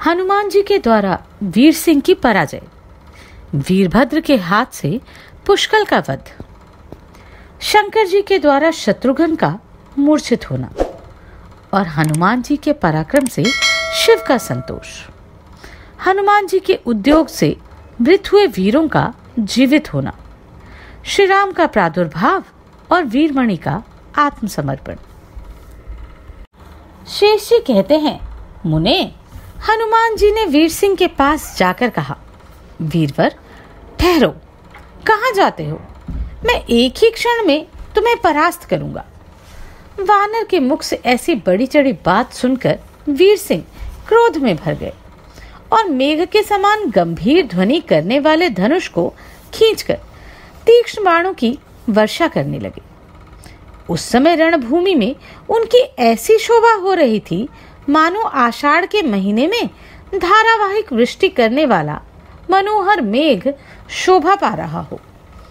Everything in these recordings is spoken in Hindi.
हनुमान जी के द्वारा वीर सिंह की पराजय, वीरभद्र के हाथ से पुष्कल का वध, शंकर जी के द्वारा शत्रुघ्न का मूर्छित होना और हनुमान जी के पराक्रम से शिव का संतोष, हनुमान जी के उद्योग से मृत हुए वीरों का जीवित होना, श्री राम का प्रादुर्भाव और वीरमणि का आत्मसमर्पण। शेष जी कहते हैं, मुने, हनुमान जी ने वीर सिंह के पास जाकर कहा, वीरवर ठहरो, कहाँ जाते हो? मैं एक ही क्षण में तुम्हें परास्त करूंगा। वानर के मुख से ऐसी बड़ी चढ़ी बात सुनकर वीर सिंह क्रोध में भर गए और मेघ के समान गंभीर ध्वनि करने वाले धनुष को खींचकर तीक्ष्ण बाणों की वर्षा करने लगे। उस समय रणभूमि में उनकी ऐसी शोभा हो रही थी मानो आषाढ़ के महीने में धारावाहिक वृष्टि करने वाला मनोहर मेघ शोभा पा रहा हो।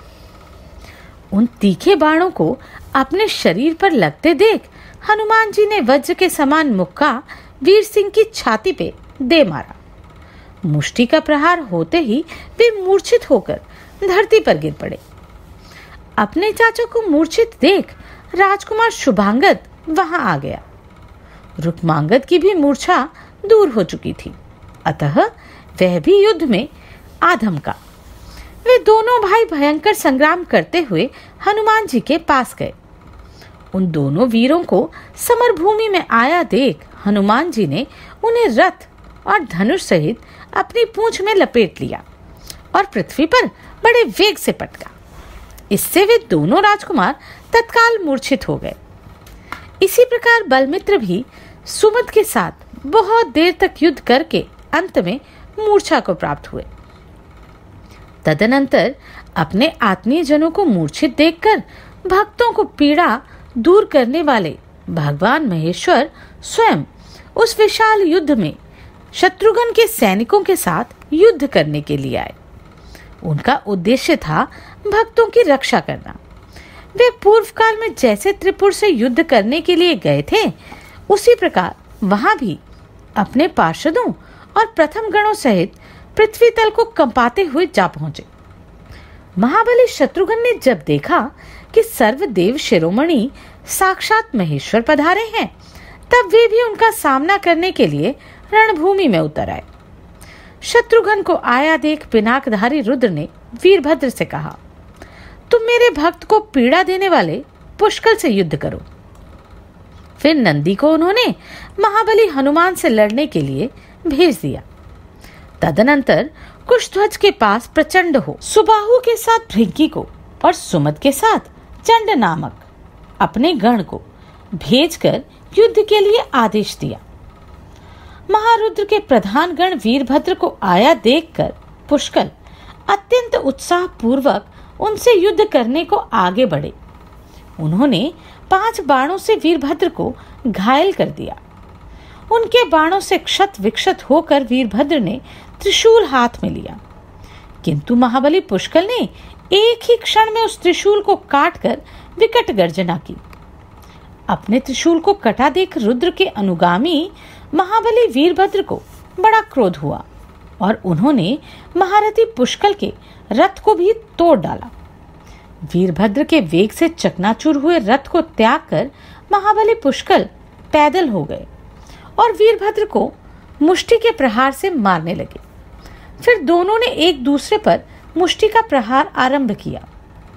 उन तीखे बाणों को अपने शरीर पर लगते देख हनुमान जी ने वज्र के समान मुक्का वीर सिंह की छाती पे दे मारा। मुष्टि का प्रहार होते ही वे मूर्छित होकर धरती पर गिर पड़े। अपने चाचा को मूर्छित देख राजकुमार शुभांगद वहां आ गया। रुक्मांगद की भी मूर्छा दूर हो चुकी थी, अतः वह भी युद्ध में आधमका। वे दोनों भाई भयंकर संग्राम करते हुए हनुमान जी के पास गए। उन दोनों वीरों को समरभूमि में आया देख हनुमान जी ने उन्हें रथ और धनुष सहित अपनी पूंछ में लपेट लिया और पृथ्वी पर बड़े वेग से पटका। इससे वे दोनों राजकुमार तत्काल मूर्छित हो गए। इसी प्रकार बलमित्र भी सुमद के साथ बहुत देर तक युद्ध करके अंत में मूर्छा को प्राप्त हुए। तदनंतर अपने आत्मीय जनों को मूर्छित देखकर भक्तों को पीड़ा दूर करने वाले भगवान महेश्वर स्वयं उस विशाल युद्ध में शत्रुघ्न के सैनिकों के साथ युद्ध करने के लिए आए। उनका उद्देश्य था भक्तों की रक्षा करना। वे पूर्व काल में जैसे त्रिपुर से युद्ध करने के लिए गए थे, उसी प्रकार वहां भी अपने पार्षदों और प्रथम गणों सहित पृथ्वी तल को कंपाते हुए जा पहुंचे। महाबली शत्रुघ्न ने जब देखा कि सर्वदेव शिरोमणि साक्षात महेश्वर पधारे हैं, तब वे भी उनका सामना करने के लिए रणभूमि में उतर आए। शत्रुघ्न को आया देख पिनाकधारी रुद्र ने वीरभद्र से कहा, तुम मेरे भक्त को पीड़ा देने वाले पुष्कल से युद्ध करो। फिर नंदी को उन्होंने महाबली हनुमान से लड़ने के लिए भेज दिया। तदनंतर कुशध्वज के पास प्रचंड हो सुबाहु के साथ भृंगी को और सुमद के साथ चंड नामक अपने गण को भेजकर युद्ध के लिए आदेश दिया। महारुद्र के प्रधान गण वीरभद्र को आया देखकर पुष्कल अत्यंत उत्साह पूर्वक उनसे युद्ध करने को आगे बढ़े। उन्होंने 5 बाणों से वीरभद्र को घायल कर दिया। उनके बाणों से क्षत विक्षत होकर वीरभद्र ने त्रिशूल हाथ में लिया, किंतु महाबली पुष्कल ने एक ही क्षण में उस त्रिशूल को काटकर विकट गर्जना की। अपने त्रिशूल को कटा देख रुद्र के अनुगामी महाबली वीरभद्र को बड़ा क्रोध हुआ और उन्होंने महारथी पुष्कल के रथ को भी तोड़ डाला। वीरभद्र के वेग से चकनाचूर हुए रथ को त्याग कर महाबली पुष्कल पैदल हो गए और वीरभद्र को मुष्टि के प्रहार से मारने लगे। फिर दोनों ने एक दूसरे पर मुष्टि का प्रहार आरंभ किया।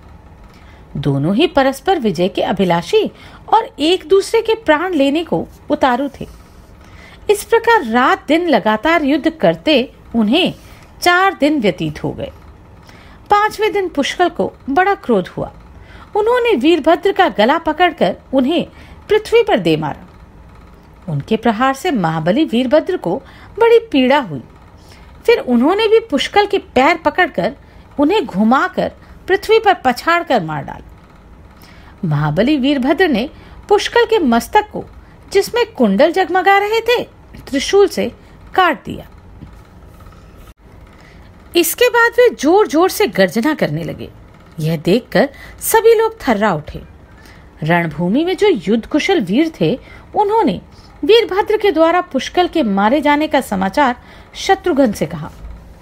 दोनों ही परस्पर विजय के अभिलाषी और एक दूसरे के प्राण लेने को उतारू थे। इस प्रकार रात दिन लगातार युद्ध करते उन्हें 4 दिन व्यतीत हो गए। 5वें दिन पुष्कल को बड़ा क्रोध हुआ। उन्होंने वीरभद्र का गला पकड़कर उन्हें पृथ्वी पर दे मारा। उनके प्रहार से महाबली वीरभद्र को बड़ी पीड़ा हुई। फिर उन्होंने भी पुष्कल के पैर पकड़कर उन्हें घुमाकर पृथ्वी पर पछाड़कर मार डाला। महाबली वीरभद्र ने पुष्कल के मस्तक को, जिसमें कुंडल जगमगा रहे थे, त्रिशूल से काट दिया। इसके बाद वे जोर जोर से गर्जना करने लगे। यह देखकर सभी लोग थर्रा उठे। रणभूमि में जो युद्ध कुशल वीर थे, उन्होंने वीरभद्र के द्वारा पुष्कल के मारे जाने का समाचार शत्रुघ्न से कहा।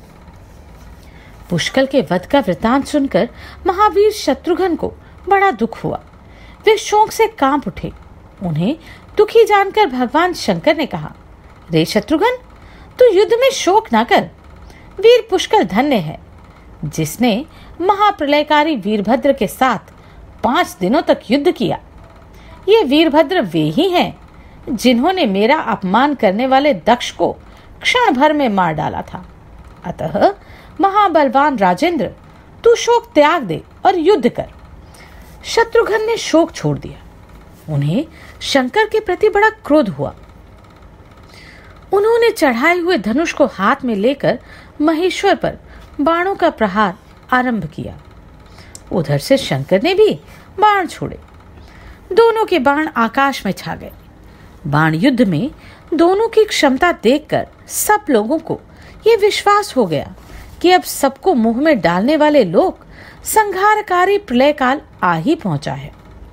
पुष्कल के वध का वृतांत सुनकर महावीर शत्रुघ्न को बड़ा दुख हुआ। वे शोक से कांप उठे। उन्हें दुखी जानकर भगवान शंकर ने कहा, रे शत्रुघ्न, तू युद्ध में शोक ना कर। वीर पुष्कल धन्य है जिसने महाप्रलयकारी वीरभद्र के साथ 5 दिनों तक युद्ध किया। ये वीरभद्र वे ही हैं जिन्होंने मेरा अपमान करने वाले दक्ष को क्षण भर में मार डाला था। अतः महाबलवान राजेंद्र, तू शोक त्याग दे और युद्ध कर। शत्रुघ्न ने शोक छोड़ दिया। उन्हें शंकर के प्रति बड़ा क्रोध हुआ। उन्होंने चढ़ाए हुए धनुष को हाथ में लेकर महेश्वर पर बाणों का प्रहार आरंभ किया। उधर से शंकर ने भी बाण छोड़े। दोनों के बाण आकाश में छा गए। बाण युद्ध में दोनों की क्षमता देखकर सब लोगों को यह विश्वास हो गया कि अब सबको मुंह में डालने वाले लोग संहारकारी प्रलय काल आ ही पहुंचा है।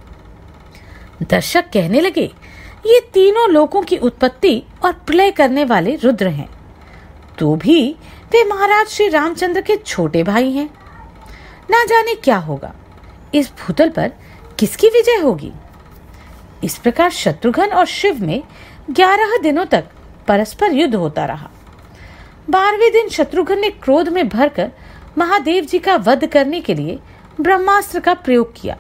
दर्शक कहने लगे, ये तीनों लोगों की उत्पत्ति और प्रलय करने वाले रुद्र हैं। तो भी वे महाराज श्री रामचंद्र के छोटे भाई हैं। ना जाने क्या होगा, इस भूतल पर किसकी विजय होगी। इस प्रकार शत्रुघ्न और शिव में 11 दिनों तक परस्पर युद्ध होता रहा। 12वें दिन शत्रुघ्न ने क्रोध में भरकर महादेव जी का वध करने के लिए ब्रह्मास्त्र का प्रयोग किया,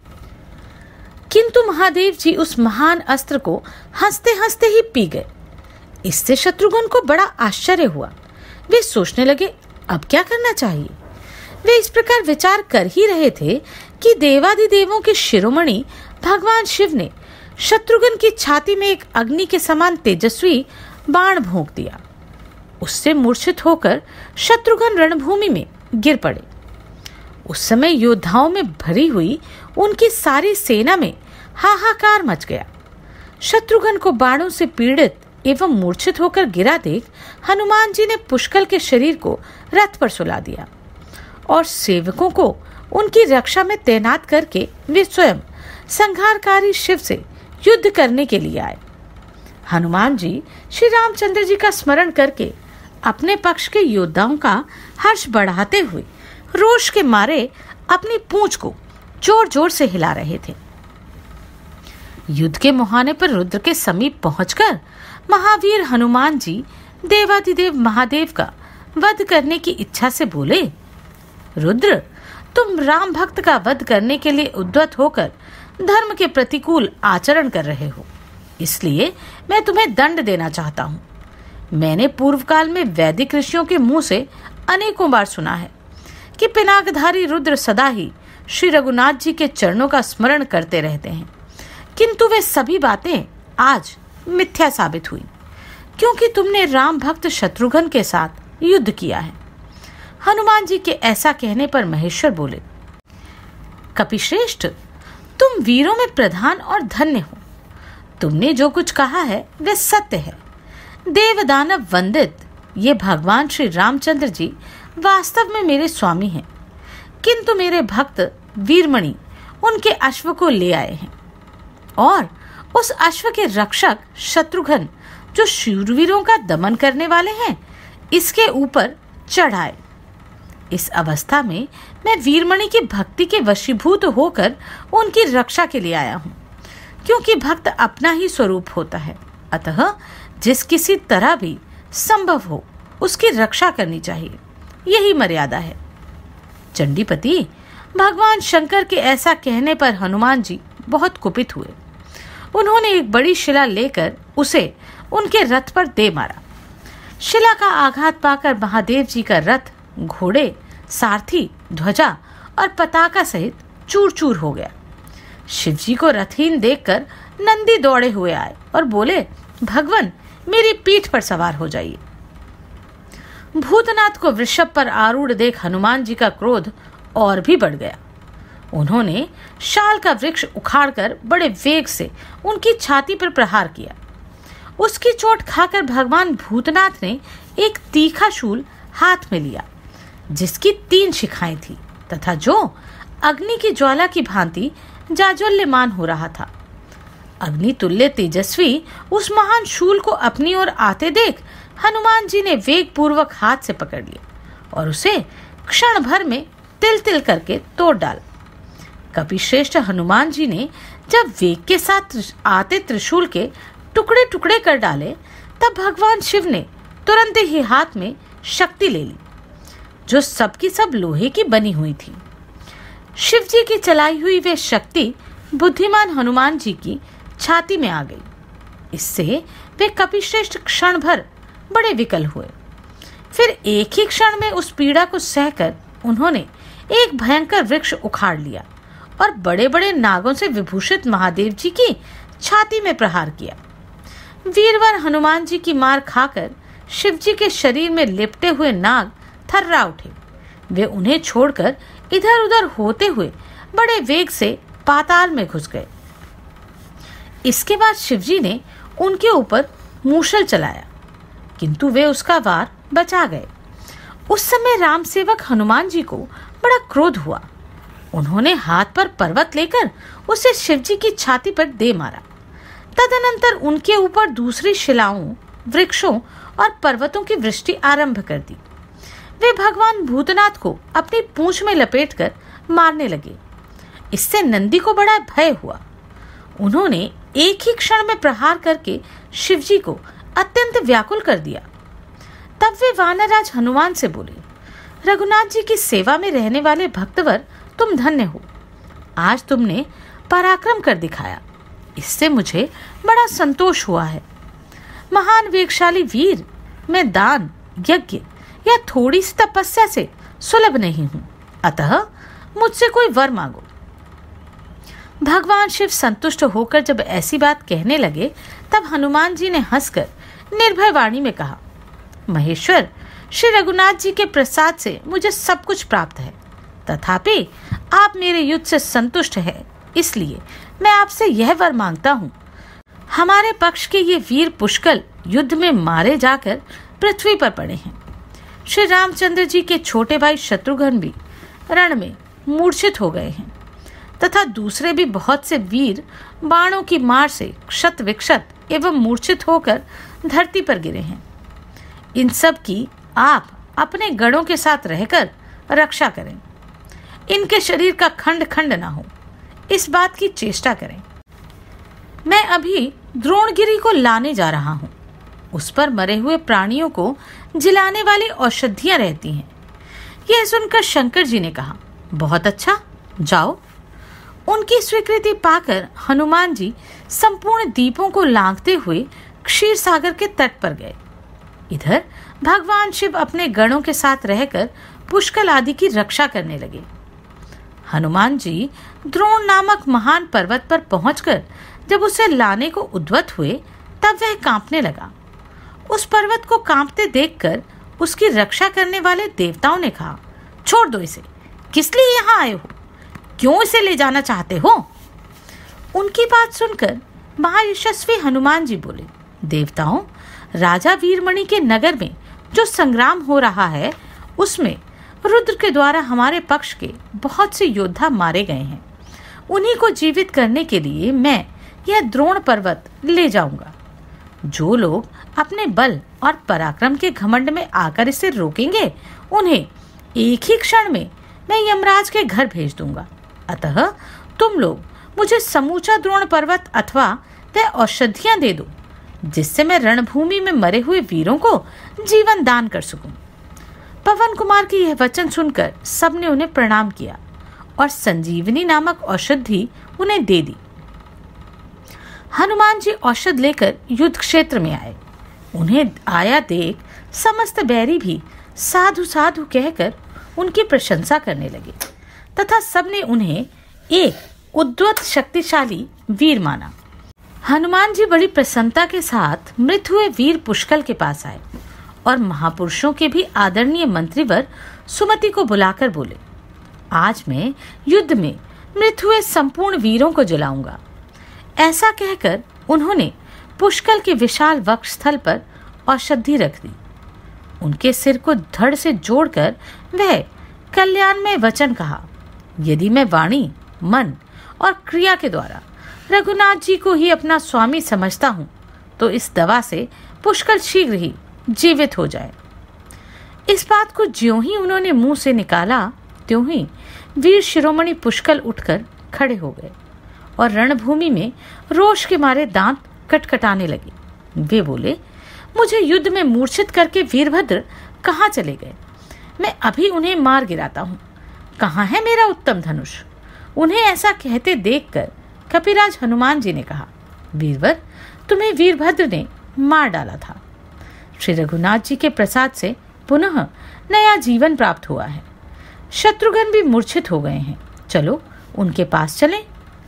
किंतु महादेव जी उस महान अस्त्र को हंसते हंसते ही पी गए। इससे शत्रुघ्न को बड़ा आश्चर्य हुआ। वे सोचने लगे, अब क्या करना चाहिए। वे इस प्रकार विचार कर ही रहे थे कि देवादिदेवों के शिरोमणि भगवान शिव ने शत्रुघ्न की छाती में एक अग्नि के समान तेजस्वी बाण भोंक दिया। उससे मूर्छित होकर शत्रुघ्न रणभूमि में गिर पड़े। उस समय योद्धाओं में भरी हुई उनकी सारी सेना में हाहाकार मच गया। शत्रुघ्न को बाणों से पीड़ित एवं मूर्छित होकर गिरा देख हनुमान जी ने पुष्कल के शरीर को रथ पर सुला दिया और सेवकों को उनकी रक्षा में तैनात करके वे स्वयं संहारकारी शिव से युद्ध करने के लिए आए। हनुमान जी श्री रामचंद्र जी का स्मरण करके अपने पक्ष के योद्धाओं का हर्ष बढ़ाते हुए रोष के मारे अपनी पूंछ को जोर जोर से हिला रहे थे। युद्ध के मुहाने पर रुद्र के समीप पहुंचकर महावीर हनुमान जी देवादिदेव महादेव का वध करने की इच्छा से बोले, रुद्र, तुम राम भक्त का वध करने के लिए उद्यत होकर धर्म के प्रतिकूल आचरण कर रहे हो, इसलिए मैं तुम्हें दंड देना चाहता हूँ। मैंने पूर्व काल में वैदिक ऋषियों के मुंह से अनेकों बार सुना है कि पिनाकधारी रुद्र सदा ही श्री रघुनाथ जी के चरणों का स्मरण करते रहते हैं, किंतु वे सभी बातें आज मिथ्या साबित हुई, क्योंकि तुमने राम भक्त शत्रुघ्न के साथ युद्ध किया है। हनुमान जी के ऐसा कहने पर महेश्वर बोले, कपिश्रेष्ठ, तुम वीरों में प्रधान और धन्य हो। तुमने जो कुछ कहा है वे सत्य है। देव दानव वंदित ये भगवान श्री रामचंद्र जी वास्तव में मेरे स्वामी हैं, किंतु मेरे भक्त वीरमणि उनके अश्व को ले आए हैं और उस अश्व के रक्षक शत्रुघ्न जो शूरवीरों का दमन करने वाले हैं, इसके ऊपर चढ़ाए। इस अवस्था में मैं वीरमणि की भक्ति के वशीभूत होकर उनकी रक्षा के लिए आया हूँ, क्योंकि भक्त अपना ही स्वरूप होता है। अतः जिस किसी तरह भी संभव हो उसकी रक्षा करनी चाहिए, यही मर्यादा है। चंडीपति, भगवान शंकर के ऐसा कहने पर हनुमान जी बहुत कुपित हुए। उन्होंने एक बड़ी शिला लेकर उसे उनके रथ पर दे मारा। शिला का आघात पाकर महादेव जी का रथ घोड़े, सारथी, ध्वजा और पताका सहित चूर चूर हो गया। शिवजी को रथहीन देखकर नंदी दौड़े हुए आए और बोले, भगवान, मेरी पीठ पर सवार हो जाइए। भूतनाथ को वृषभ पर आरूढ़ देख हनुमान जी का क्रोध और भी बढ़ गया। उन्होंने शाल का वृक्ष उखाड़कर बड़े वेग से उनकी छाती पर प्रहार किया। उसकी चोट खाकर भगवान भूतनाथ ने एक तीखा शूल हाथ में लिया, जिसकी 3 शिखाएं थी तथा जो अग्नि की ज्वाला की भांति जाज्वल्यमान हो रहा था। अग्नि तुल्य तेजस्वी उस महान शूल को अपनी ओर आते देख हनुमान जी ने वेग पूर्वक हाथ से पकड़ लिया और उसे क्षण भर में तिल तिल करके तोड़ डाला। कपिश्रेष्ठ हनुमान जी ने जब वेग के साथ आते त्रिशूल के टुकड़े टुकड़े कर डाले, तब भगवान शिव ने तुरंत ही हाथ में शक्ति ले ली, जो सबकी सब लोहे की बनी हुई थी। शिव जी की चलाई हुई वे शक्ति बुद्धिमान हनुमान जी की छाती में आ गई। इससे वे कपिश्रेष्ठ क्षण भर बड़े विकल हुए। फिर एक ही क्षण में उस पीड़ा को सहकर उन्होंने एक भयंकर वृक्ष उखाड़ लिया और बड़े बड़े नागों से विभूषित महादेव जी की छाती में प्रहार किया। वीरवर हनुमान जी की मार खाकर शिव जी के शरीर में लिपटे हुए नाग थर्रा उठे। वे उन्हें छोड़कर इधर उधर होते हुए बड़े वेग से पाताल में घुस गए। इसके बाद शिवजी ने उनके ऊपर मूषल चलाया, किंतु वे उसका वार बचा गए। उस समय राम सेवक हनुमान जी को बड़ा क्रोध हुआ। उन्होंने हाथ पर पर्वत लेकर उसे शिवजी की छाती पर दे मारा। तदनंतर उनके ऊपर दूसरी शिलाओं, वृक्षों और पर्वतों की वृष्टि आरंभ कर दी। वे भगवान भूतनाथ को अपनी पूंछ में लपेटकर मारने लगे। इससे नंदी को बड़ा भय हुआ। उन्होंने एक ही क्षण में प्रहार करके शिवजी को अत्यंत व्याकुल कर दिया। तब वे वानरराज हनुमान से बोले, रघुनाथ जी की सेवा में रहने वाले भक्तवर, तुम धन्य हो। आज तुमने पराक्रम कर दिखाया, इससे मुझे बड़ा संतोष हुआ है। महान वेगशाली वीर, मैं दान, यज्ञ या थोड़ी सी तपस्या से सुलभ नहीं हूं, अतः मुझसे कोई वर मांगो। भगवान शिव संतुष्ट होकर जब ऐसी बात कहने लगे, तब हनुमान जी ने हंसकर निर्भय वाणी में कहा, महेश्वर, श्री रघुनाथ जी के प्रसाद से मुझे सब कुछ प्राप्त है। तथापि आप मेरे युद्ध से संतुष्ट हैं, इसलिए मैं आपसे यह वर मांगता हूँ। हमारे पक्ष के ये वीर पुष्कल युद्ध में मारे जाकर पृथ्वी पर पड़े हैं। श्री रामचंद्र जी के छोटे भाई शत्रुघ्न भी रण में मूर्छित हो गए हैं, तथा दूसरे भी बहुत से वीर बाणों की मार से क्षत विक्षत एवं मूर्छित होकर धरती पर गिरे हैं। इन सब की आप अपने गणों के साथ रहकर रक्षा करें। इनके शरीर का खंड खंड ना हो, इस बात की चेष्टा करें। मैं अभी द्रोणगिरी को लाने जा रहा हूँ। उस पर मरे हुए प्राणियों को जिलाने वाली औषधियां रहती हैं। यह सुनकर शंकर जी ने कहा, बहुत अच्छा, जाओ। उनकी स्वीकृति पाकर हनुमान जी संपूर्ण दीपों को लांघते हुए क्षीर सागर के तट पर गए। इधर भगवान शिव अपने गणों के साथ रहकर पुष्कल आदि की रक्षा करने लगे। हनुमान जी द्रोण नामक महान पर्वत पर पहुंचकर जब उसे लाने को उद्यत हुए, तब वह कांपने लगा। उस पर्वत को कांपते देखकर उसकी रक्षा करने वाले देवताओं ने कहा, छोड़ दो इसे, किस लिए यहाँ आए हो? क्यों इसे ले जाना चाहते हो? उनकी बात सुनकर महायशस्वी हनुमान जी बोले, देवताओं, राजा वीरमणि के नगर में जो संग्राम हो रहा है, उसमें रुद्र के द्वारा हमारे पक्ष के बहुत से योद्धा मारे गए हैं। उन्हीं को जीवित करने के लिए मैं यह द्रोण पर्वत ले जाऊंगा। जो लोग अपने बल और पराक्रम के घमंड में आकर इसे रोकेंगे, उन्हें एक ही क्षण में मैं यमराज के घर भेज दूंगा। अतः तुम लोग मुझे समूचा द्रोण पर्वत अथवा वह औषधियां दे दो, जिससे मैं रणभूमि में मरे हुए वीरों को जीवन दान कर सकूं। पवन कुमार की यह वचन सुनकर सबने उन्हें प्रणाम किया और संजीवनी नामक औषधि उन्हें दे दी। हनुमान जी औषध लेकर युद्ध क्षेत्र में आए। उन्हें आया देख समस्त बैरी भी साधु साधु कहकर उनकी प्रशंसा करने लगे, तथा सबने उन्हें एक उद्वत शक्तिशाली वीर माना। हनुमान जी बड़ी प्रसन्नता के साथ मृत हुए वीर पुष्कल के पास आए और महापुरुषों के भी आदरणीय मंत्रीवर सुमति को बुलाकर बोले, आज मैं युद्ध में मृत हुए संपूर्ण वीरों को जलाऊंगा। ऐसा कहकर उन्होंने पुष्कल के विशाल वक्ष स्थल पर औषधि रख दी। उनके सिर को धड़ से जोड़कर वह कल्याण में वचन कहा, यदि मैं वाणी, मन और क्रिया के द्वारा रघुनाथ जी को ही अपना स्वामी समझता हूँ तो इस दवा से पुष्कर शीघ्र ही जीवित हो जाए। इस बात को ज्यों ही उन्होंने मुंह से निकाला त्यों ही वीर शिरोमणि पुष्कर उठकर खड़े हो गए और रणभूमि में रोष के मारे दांत कटकटाने लगे। वे बोले, मुझे युद्ध में मूर्छित करके वीरभद्र कहाँ चले गए? मैं अभी उन्हें मार गिराता हूँ। कहाँ है मेरा उत्तम धनुष? उन्हें ऐसा कहते देखकर कपिराज हनुमान जी ने कहा, वीरवर, तुम्हें वीरभद्र ने मार डाला था। श्री रघुनाथ जी के प्रसाद से पुनः नया जीवन प्राप्त हुआ है। शत्रुघ्न भी मूर्छित हो गए हैं, चलो उनके पास चलें।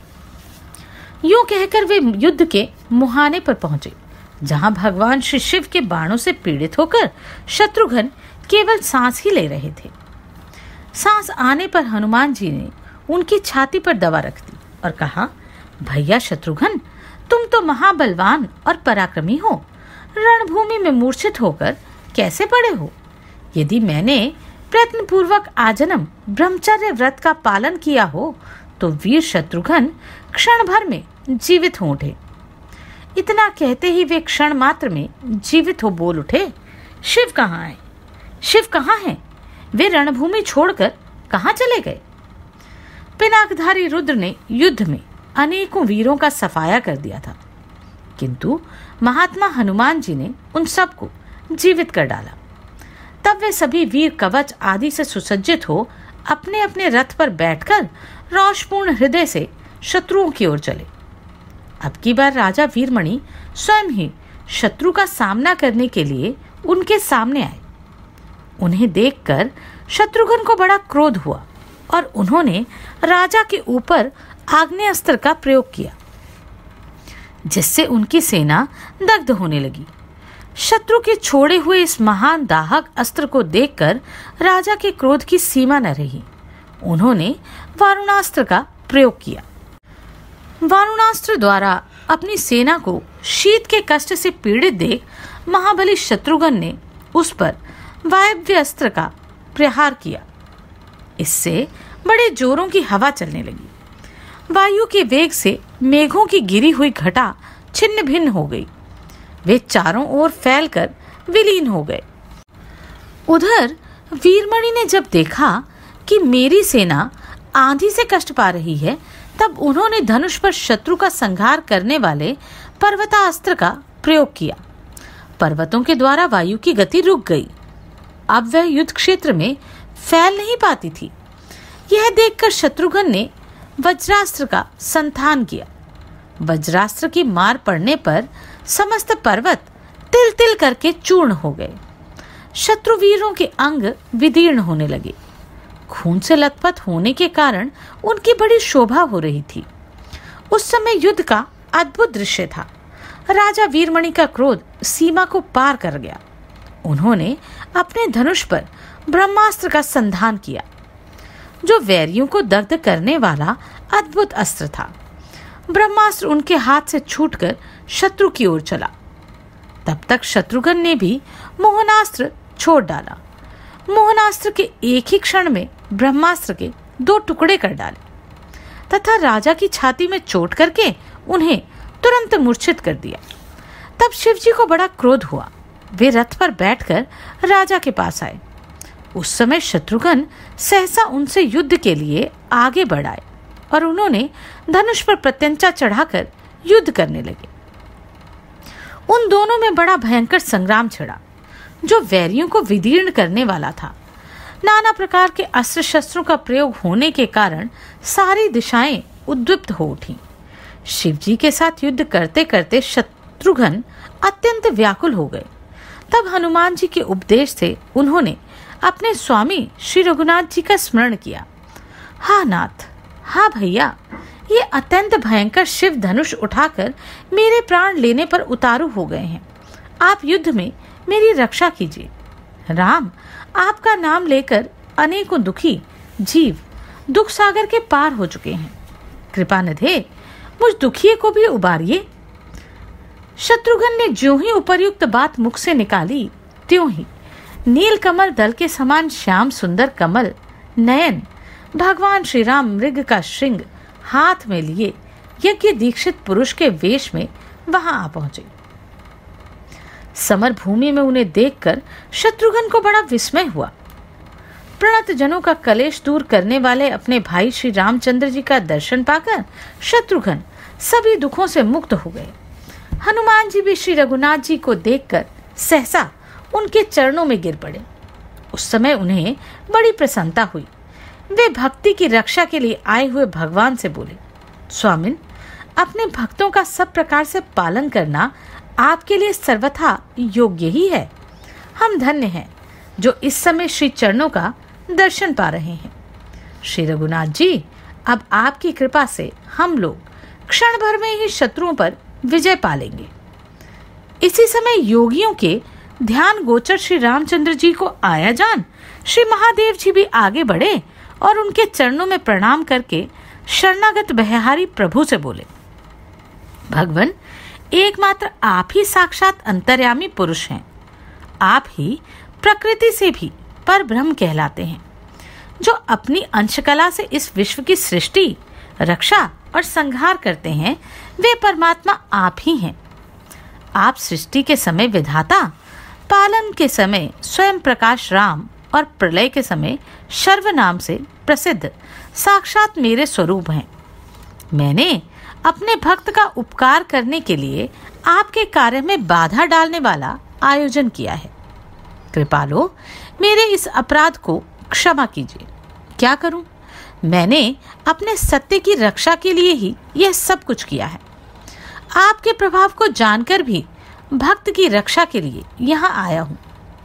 यूं कहकर वे युद्ध के मुहाने पर पहुंचे, जहां भगवान श्री शिव के बाणों से पीड़ित होकर शत्रुघ्न केवल सांस ही ले रहे थे। सांस आने पर हनुमान जी ने उनकी छाती पर दवा रख दी और कहा, भैया शत्रुघ्न, तुम तो महाबलवान और पराक्रमी हो, रणभूमि में मूर्छित होकर कैसे पड़े हो? यदि मैंने प्रयत्न पूर्वक आजन्म ब्रह्मचर्य व्रत का पालन किया हो तो वीर शत्रुघ्न क्षण भर में जीवित हो उठे। इतना कहते ही वे क्षण मात्र में जीवित हो बोल उठे, शिव कहाँ है? शिव कहाँ है? वे रणभूमि छोड़कर कहाँ चले गए? पिनाकधारी रुद्र ने युद्ध में अनेकों वीरों का सफाया कर दिया था, किंतु महात्मा हनुमान जी ने उन सबको जीवित कर डाला। तब वे सभी वीर कवच आदि से सुसज्जित हो अपने अपने रथ पर बैठकर रोषपूर्ण हृदय से शत्रुओं की ओर चले। अब की बार राजा वीरमणि स्वयं ही शत्रु का सामना करने के लिए उनके सामने आए। उन्हें देखकर शत्रुघ्न को बड़ा क्रोध हुआ और उन्होंने राजा के ऊपर आग्नेयास्त्र का प्रयोग किया, जिससे उनकी सेना दग्ध होने लगी। शत्रु के छोड़े हुए इस महान दाहक अस्त्र को देखकर राजा के क्रोध की सीमा न रही। उन्होंने वारुणास्त्र का प्रयोग किया। वारुणास्त्र द्वारा अपनी सेना को शीत के कष्ट से पीड़ित देख महाबली शत्रुघ्न ने उस पर वायव्य अस्त्र का प्रहार किया। इससे बड़े जोरों की हवा चलने लगी। वायु के वेग से मेघों की गिरी हुई घटा छिन्न भिन्न हो गई। वे चारों ओर फैलकर विलीन हो गए। उधर वीरमणि ने जब देखा कि मेरी सेना आंधी से कष्ट पा रही है, तब उन्होंने धनुष पर शत्रु का संहार करने वाले पर्वतास्त्र का प्रयोग किया। पर्वतों के द्वारा वायु की गति रुक गई। अब वह युद्ध क्षेत्र में फैल नहीं पाती थी। यह देखकर शत्रुघ्न ने वज्रास्त्र का संधान किया। वज्रास्त्र की मार पड़ने पर समस्त पर्वत तिल तिल करके चूर्ण हो गए। शत्रुवीरों के अंग विदीर्ण होने लगे। खून से लथपथ होने के कारण उनकी बड़ी शोभा हो रही थी। उस समय युद्ध का अद्भुत दृश्य था। राजा वीरमणि का क्रोध सीमा को पार कर गया। उन्होंने अपने धनुष पर ब्रह्मास्त्र का संधान किया, जो वैरियों को दग्ध करने वाला अद्भुत अस्त्र था। ब्रह्मास्त्र उनके हाथ से छूटकर शत्रु की ओर चला। तब तक शत्रुघ्न ने भी मोहनास्त्र छोड़ डाला। मोहनास्त्र के एक ही क्षण में ब्रह्मास्त्र के 2 टुकड़े कर डाले तथा राजा की छाती में चोट करके उन्हें तुरंत मूर्छित कर दिया। तब शिवजी को बड़ा क्रोध हुआ। वे रथ पर बैठकर राजा के पास आए। उस समय शत्रुघ्न सहसा उनसे युद्ध के लिए आगे बढ़ाए और उन्होंने धनुष पर प्रत्यंचा चढ़ाकर युद्ध करने लगे। उन दोनों में बड़ा भयंकर संग्राम छिड़ा, जो वैरियों को विदीर्ण करने वाला था। नाना प्रकार के अस्त्र शस्त्रों का प्रयोग होने के कारण सारी दिशाएं उद्विग्न हो उठी। शिवजी के साथ युद्ध करते करते शत्रुघ्न अत्यंत व्याकुल हो गए। तब हनुमान जी के उपदेश से उन्होंने अपने स्वामी श्री रघुनाथ जी का स्मरण किया। हाँ नाथ, हाँ भैया, ये अत्यंत भयंकर शिव धनुष उठाकर मेरे प्राण लेने पर उतारू हो गए हैं। आप युद्ध में मेरी रक्षा कीजिए। राम, आपका नाम लेकर अनेकों दुखी जीव दुख सागर के पार हो चुके हैं। कृपा निधे, मुझ दुखिए को भी उबारिए। शत्रुघ्न ने ज्यों ही उपर्युक्त बात मुख से निकाली, त्यों ही नील कमल दल के समान श्याम सुंदर कमल नयन भगवान श्री राम मृग का श्रृंग हाथ में लिए यज्ञ दीक्षित पुरुष के वेश में वहां आ पहुंचे। समर भूमि में उन्हें देखकर शत्रुघ्न को बड़ा विस्मय हुआ। प्रणत जनों का कलेश दूर करने वाले अपने भाई श्री रामचंद्र जी का दर्शन पाकर शत्रुघ्न सभी दुखों से मुक्त हो गए। हनुमान जी भी श्री रघुनाथ जी को देखकर सहसा उनके चरणों में गिर पड़े। उस समय उन्हें बड़ी प्रसन्नता हुई। वे भक्ति की रक्षा के लिए आए हुए भगवान से बोले, स्वामिन, अपने भक्तों का सब प्रकार से पालन करना आपके लिए सर्वथा योग्य ही है। हम धन्य हैं जो इस समय श्री चरणों का दर्शन पा रहे हैं। श्री रघुनाथ जी, अब आपकी कृपा से हम लोग क्षण भर में ही शत्रुओं पर विजय पा लेंगे। इसी समय योगियों के ध्यान गोचर श्री रामचंद्र जी को आया जान श्री महादेव जी भी आगे बढ़े और उनके चरणों में प्रणाम करके शरणागत बहहारी प्रभु से बोले, भगवान, एकमात्र आप ही साक्षात अंतर्यामी पुरुष हैं। आप ही प्रकृति से भी पर ब्रह्म कहलाते हैं। जो अपनी अंशकला से इस विश्व की सृष्टि, रक्षा और संहार करते हैं, वे परमात्मा आप ही हैं। आप सृष्टि के समय विधाता, पालन के समय स्वयं प्रकाश राम और प्रलय के समय शर्व नाम से प्रसिद्ध साक्षात मेरे स्वरूप हैं। मैंने अपने भक्त का उपकार करने के लिए आपके कार्य में बाधा डालने वाला आयोजन किया है। कृपालो, मेरे इस अपराध को क्षमा कीजिए। क्या करूं? मैंने अपने सत्य की रक्षा के लिए ही यह सब कुछ किया है। आपके प्रभाव को जानकर भी भक्त की रक्षा के लिए यहाँ आया हूँ।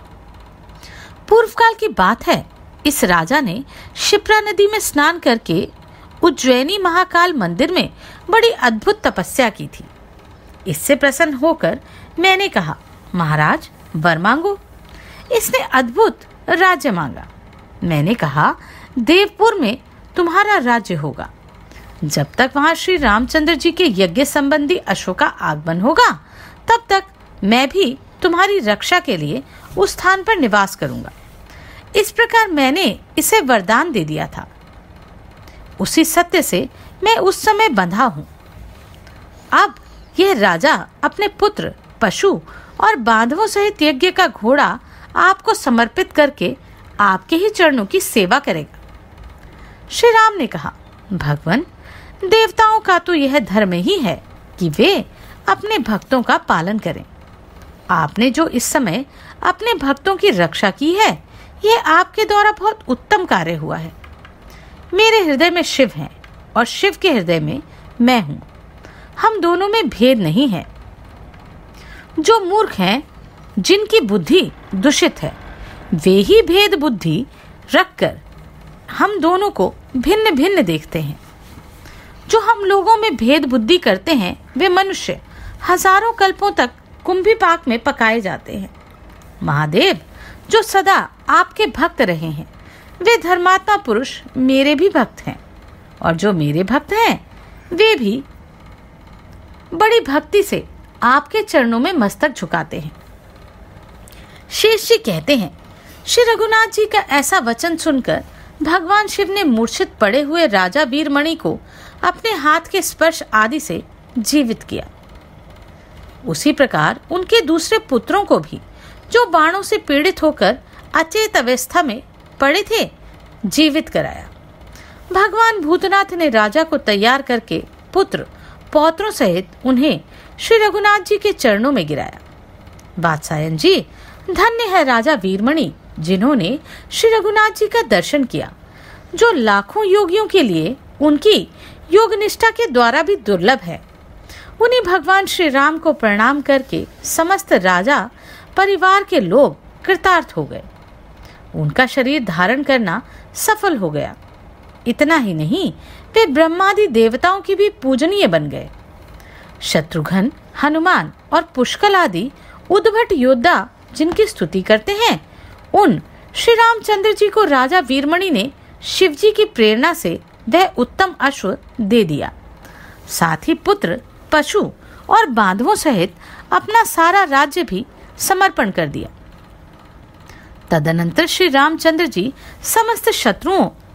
पूर्व काल की बात है, इस राजा ने शिप्रा नदी में स्नान करके उज्जैनी महाकाल मंदिर में बड़ी अद्भुत तपस्या की थी। इससे प्रसन्न होकर मैंने कहा, महाराज वर मांगो। इसने अद्भुत राज्य मांगा। मैंने कहा, देवपुर में तुम्हारा राज्य होगा। जब तक वहां श्री रामचंद्र जी के यज्ञ संबंधी अश्व का आगमन होगा, तब तक मैं भी तुम्हारी रक्षा के लिए उस स्थान पर निवास करूंगा। इस प्रकार मैंने इसे वरदान दे दिया था। उसी सत्य से मैं उस समय बंधा हूं। अब यह राजा अपने पुत्र, पशु और बांधवों सहित यज्ञ का घोड़ा आपको समर्पित करके आपके ही चरणों की सेवा करेगा। श्री राम ने कहा, भगवान, देवताओं का तो यह धर्म ही है कि वे अपने भक्तों का पालन करें। आपने जो इस समय अपने भक्तों की रक्षा की है, यह आपके द्वारा बहुत उत्तम कार्य हुआ है। मेरे हृदय में शिव हैं और शिव के हृदय में मैं हूं। हम दोनों में भेद नहीं है। जो मूर्ख हैं, जिनकी बुद्धि दूषित है, वे ही भेद बुद्धि रखकर हम दोनों को भिन्न भिन्न देखते हैं। जो हम लोगों में भेद बुद्धि करते हैं, वे मनुष्य हजारों कल्पों तक कुंभी पाक में पकाए जाते हैं। महादेव, जो सदा आपके भक्त रहे हैं, वे धर्मात्मा पुरुष मेरे भी भक्त हैं, और जो मेरे भक्त हैं, वे भी बड़ी भक्ति से आपके चरणों में मस्तक झुकाते हैं। शेष जी कहते हैं, श्री रघुनाथ जी का ऐसा वचन सुनकर भगवान शिव ने मूर्छित पड़े हुए राजा वीरमणि को अपने हाथ के स्पर्श आदि से जीवित किया। उसी प्रकार उनके दूसरे पुत्रों को भी, जो बाणों से पीड़ित होकर अचेत अवस्था में पड़े थे, जीवित कराया। भगवान भूतनाथ ने राजा को तैयार करके पुत्र पौत्रों सहित उन्हें श्री रघुनाथ जी के चरणों में गिराया। वात्सायन जी, धन्य है राजा वीरमणि, जिन्होंने श्री रघुनाथ जी का दर्शन किया, जो लाखों योगियों के लिए उनकी योग निष्ठा के द्वारा भी दुर्लभ है। उन्हीं भगवान श्री राम को प्रणाम करके समस्त राजा परिवार के लोग कृतार्थ हो गए। उनका शरीर धारण करना सफल हो गया। इतना ही नहीं, वे ब्रह्मादि देवताओं की भी पूजनीय बन गए। शत्रुघ्न, हनुमान और पुष्कल आदि उद्भट योद्धा जिनकी स्तुति करते हैं, उन श्री रामचंद्र जी को राजा वीरमणि ने शिव जी की प्रेरणा से वह उत्तम अश्व दे दिया। साथ ही पुत्र, पशु और बांधवों सहित अपना सारा राज्य भी समर्पण कर दिया। तदनंतर श्री रामचंद्र जी समस्त शत्रुओं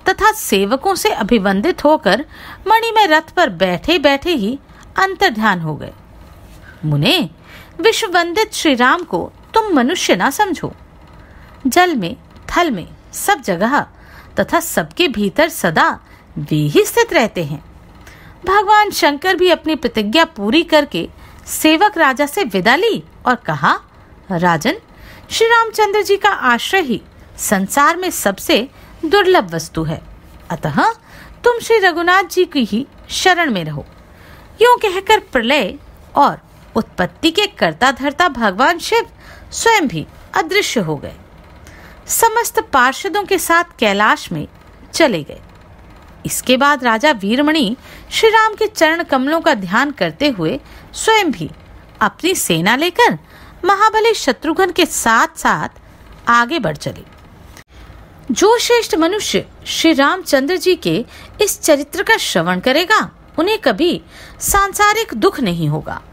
तथा सेवकों से अभिवंदित होकर मणि में रथ पर बैठे बैठे ही अंतर्ध्यान हो गए। मुने, विश्व वंदित श्री राम को तुम मनुष्य ना समझो। जल में, थल में, सब जगह तथा सबके भीतर सदा वे ही स्थित रहते हैं। भगवान शंकर भी अपनी प्रतिज्ञा पूरी करके सेवक राजा से विदा ली और कहा, राजन, श्री रामचंद्र जी का आश्रय ही संसार में सबसे दुर्लभ वस्तु है, अतः तुम श्री रघुनाथ जी की ही शरण में रहो। यूं कहकर प्रलय और उत्पत्ति के कर्ता धर्ता भगवान शिव स्वयं भी अदृश्य हो गए। समस्त पार्षदों के साथ कैलाश में चले गए। इसके बाद राजा वीरमणि श्री राम के चरण कमलों का ध्यान करते हुए स्वयं भी अपनी सेना लेकर महाबली शत्रुघ्न के साथ साथ आगे बढ़ चले। जो श्रेष्ठ मनुष्य श्री रामचंद्र जी के इस चरित्र का श्रवण करेगा, उन्हें कभी सांसारिक दुख नहीं होगा।